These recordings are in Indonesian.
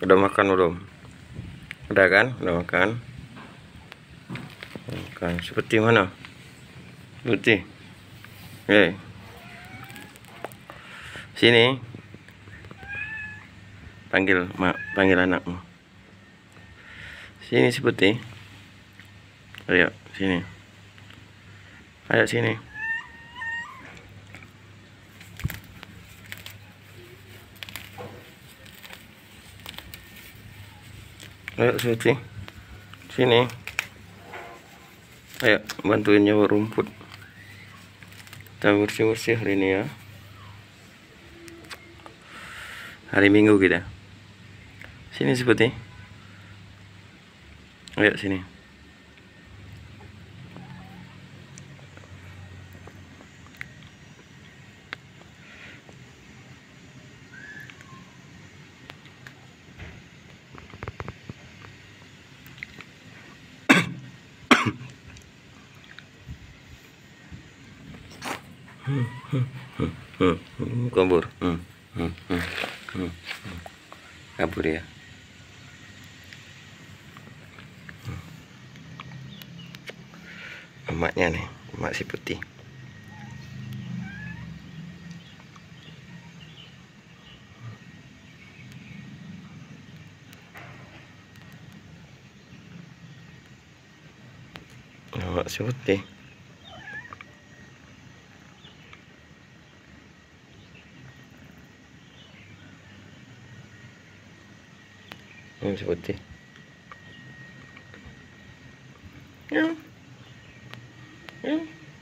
Udah makan belum? Udah kan? Udah makan. Makan seperti mana? Seperti. Sini. Panggil anakmu. Sini seperti. Ayo sini. Ayo sini. Ayo seperti. Sini. Ayo bantuin nyawa rumput. Kita bersih-bersih hari ini ya. Hari Minggu kita. Sini seperti. Ayo sini. Kabur. Kabur ya. Emaknya nih, emak si putih. Emak si putih. Si putih. Ya. Ya.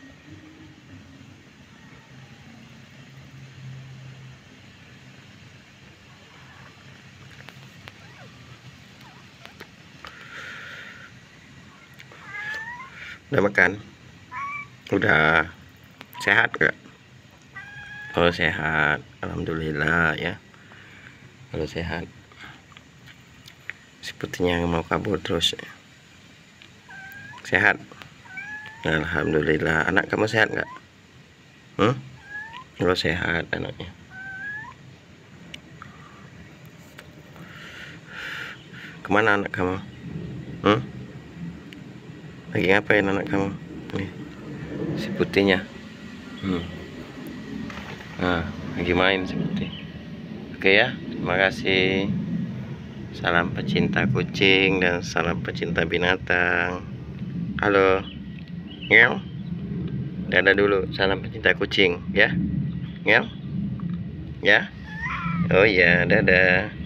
Udah makan? Udah sehat gak? Oh sehat, alhamdulillah ya. Kalau sehat. Sepertinya mau kabur terus. Sehat? Alhamdulillah. Anak kamu sehat gak? Kalau sehat anaknya. Kemana anak kamu? Lagi ngapain anak kamu? Nih, si putihnya. Nah, lagi main seperti. Oke ya, terima kasih. Salam pecinta kucing dan salam pecinta binatang. Halo. Ngel. Dadah dulu, salam pecinta kucing ya. Ngel. Ya. Oh iya, dadah.